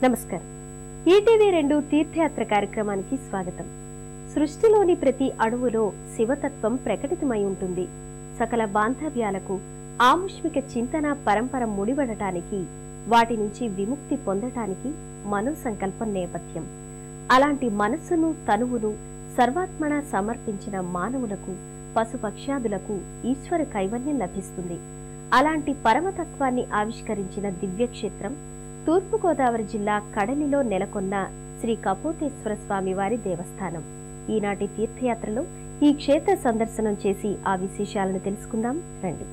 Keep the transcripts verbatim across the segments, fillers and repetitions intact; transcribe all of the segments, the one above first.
నమస్కారం. ఈటీవీ రెండు తీర్థయాత్ర కార్యక్రమానికి స్వాగతం. సృష్టిలోని ప్రతి అణువులో శివతత్వం ప్రకటితమై ఉంటుంది. సకల బాంధవ్యాలకు ఆముష్మిక చింతన పరంపర ముడిపడటానికి, వాటి నుంచి విముక్తి పొందటానికి మనో సంకల్పం నేపథ్యం. అలాంటి మనస్సును తనువును సర్వాత్మన సమర్పించిన మానవులకు, పశుపక్ష్యాదులకు ఈశ్వర కైవల్యం లభిస్తుంది. అలాంటి పరమతత్వాన్ని ఆవిష్కరించిన దివ్యక్షేత్రం తూర్పుగోదావరి జిల్లా కడలిలో నెలకొన్న శ్రీ కపోతేశ్వర స్వామి వారి దేవస్థానం. ఈనాటి తీర్థయాత్రలో ఈ క్షేత్ర సందర్శనం చేసి ఆ విశేషాలను తెలుసుకుందాం రండి.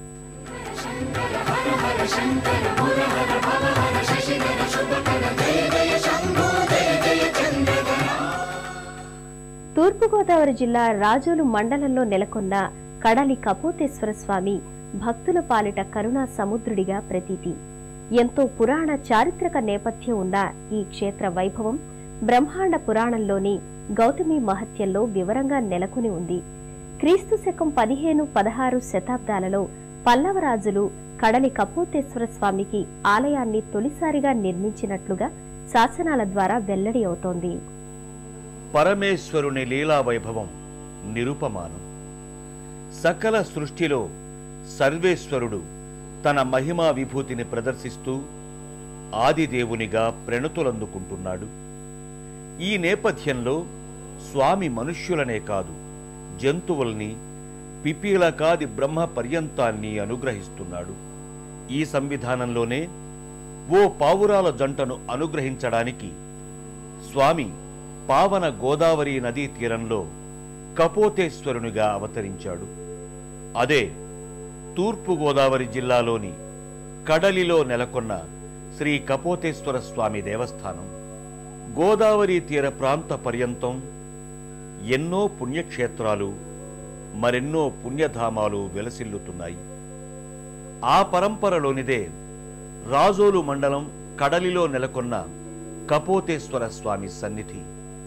తూర్పుగోదావరి జిల్లా రాజోలు మండలంలో నెలకొన్న కడలి కపోతేశ్వర స్వామి భక్తుల పాలిట కరుణా సముద్రుడిగా ప్రతీతి. ఎంతో పురాణ చారిత్రక నేపథ్యం ఉన్న ఈ క్షేత్ర వైభవం బ్రహ్మాండ పురాణంలోని గౌతమి మహత్యంలో వివరంగా నెలకొని ఉంది. క్రీస్తు శకం పదిహేను పదహారు శతాబ్దాలలో పల్లవరాజులు కడలి కపోతేశ్వర స్వామికి ఆలయాన్ని తొలిసారిగా నిర్మించినట్లుగా శాసనాల ద్వారా వెల్లడి అవుతోంది. పరమేశ్వరుని లీలా వైభవం నిరుపమానం. సకల సృష్టిలో సర్వేశ్వరుడు తన మహిమా విభూతిని ప్రదర్శిస్తూ ఆదిదేవునిగా ప్రణతులందుకుంటున్నాడు. ఈ నేపథ్యంలో స్వామి మనుష్యులనే కాదు, జంతువుల్ని, పిపీలకాది బ్రహ్మ పర్యంతాన్ని అనుగ్రహిస్తున్నాడు. ఈ సంవిధానంలోనే ఓ పావురాల జంటను అనుగ్రహించడానికి స్వామి పావన గోదావరి నదీ తీరంలో కపోతేశ్వరునిగా అవతరించాడు. అదే తూర్పు గోదావరి జిల్లాలోని కడలిలో నెలకొన్న శ్రీ కపోతేశ్వర స్వామి దేవస్థానం. గోదావరి తీర ప్రాంత పర్యంతం ఎన్నో పుణ్యక్షేత్రాలు, మరెన్నో పుణ్యధామాలు వెలసిల్లుతున్నాయి. ఆ పరంపరలోనిదే రాజోలు మండలం కడలిలో నెలకొన్న కపోతేశ్వర స్వామి సన్నిధి.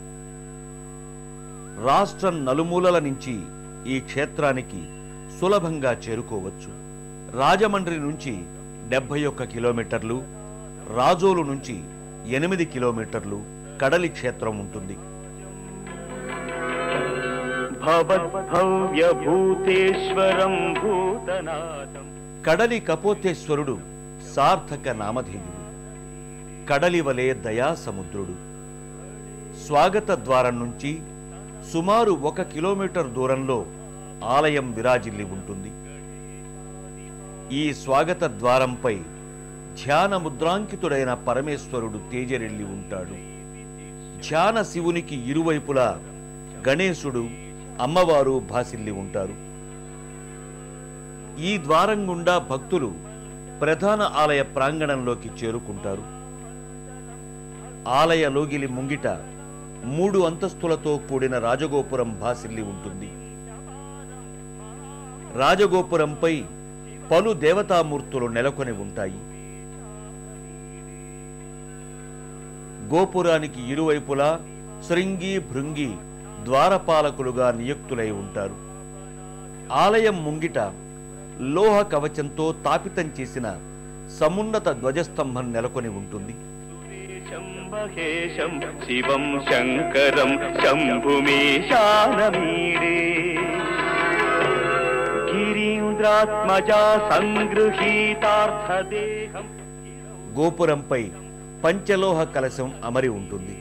రాష్ట్రం నలుమూలల నుంచి ఈ క్షేత్రానికి సులభంగా చేరుకోవచ్చు. రాజమండ్రి నుంచి డెబ్బై ఒక్క కిలోమీటర్లు, రాజోలు నుంచి ఎనిమిది కిలోమీటర్లు కడలి క్షేత్రం ఉంటుంది. కడలి కపోతేశ్వరుడు సార్థక నామధేయుడు. కడలి వలె దయా సముద్రుడు. స్వాగత ద్వారం నుంచి సుమారు ఒక కిలోమీటర్ దూరంలో ఆలయం విరాజిల్లి ఉంటుంది. ఈ స్వాగత ద్వారంపై ధ్యాన ముద్రాంకితుడైన పరమేశ్వరుడు తేజరెల్లి ఉంటాడు. ధ్యాన శివునికి ఇరువైపులా గణేశుడు, అమ్మవారు భాసిల్లి ఉంటారు. ఈ ద్వారం గుండా భక్తులు ప్రధాన ఆలయ ప్రాంగణంలోకి చేరుకుంటారు. ఆలయ లోగిలి ముంగిట మూడు అంతస్తులతో కూడిన రాజగోపురం భాసిల్లి ఉంటుంది. రాజగోపురంపై పలు దేవతామూర్తులు నెలకొని ఉంటాయి. గోపురానికి ఇరువైపులా శృంగి, భృంగి ద్వారపాలకులుగా నియుక్తులై ఉంటారు. ఆలయం ముంగిట లోహ కవచంతో తాపితం చేసిన సమున్నత ధ్వజస్తంభం నెలకొని ఉంటుంది. శివం శంకరం శంభుమేశానమీడే గోపురంపై పంచలోహ కలశం అమరి ఉంటుంది.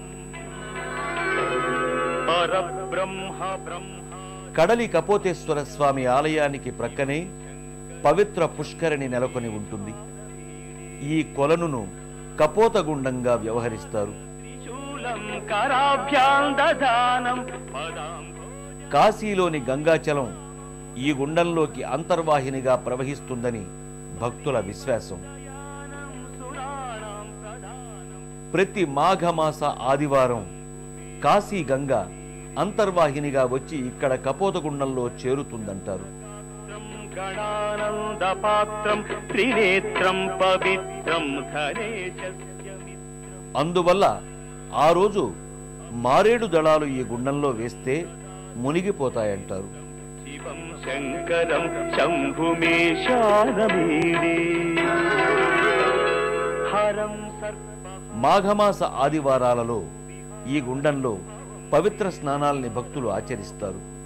కడలి కపోతేశ్వర స్వామి ఆలయానికి ప్రక్కనే పవిత్ర పుష్కరిణి నెలకొని ఉంటుంది. ఈ కొలనును కపోతగుండంగా వ్యవహరిస్తారు. కాశీలోని గంగాచలం ఈ గుండంలోకి అంతర్వాహినిగా ప్రవహిస్తుందని భక్తుల విశ్వాసం. ప్రతి మాఘమాస ఆదివారం కాశీ గంగ అంతర్వాహినిగా వచ్చి ఇక్కడ కపోతగుండంలో చేరుతుందంటారు. అందువల్ల ఆ రోజు మారేడు దళాలు ఈ గుండంలో వేస్తే మునిగిపోతాయంటారు. శంకరం శంభుమేశానమీడే హరం సర్ప మాఘమాస ఆదివారాలలో ఈ గుండంలో పవిత్ర స్నానాల్ని భక్తులు ఆచరిస్తారు.